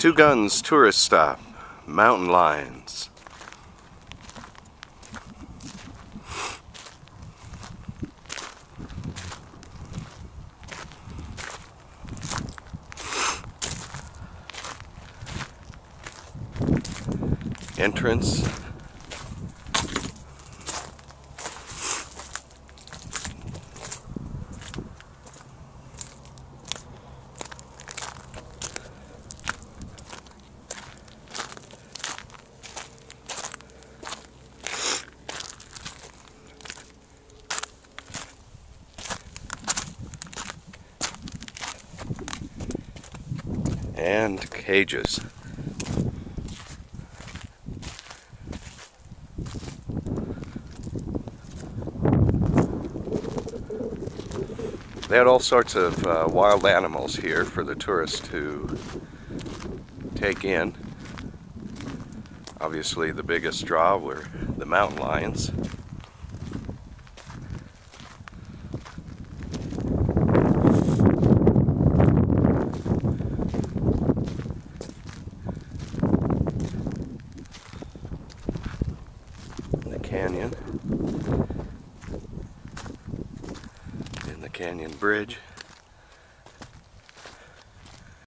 Two Guns tourist stop, mountain lions. Entrance. And cages. They had all sorts of wild animals here for the tourists to take in. Obviously the biggest draw were the mountain lions. The canyon. And the canyon bridge.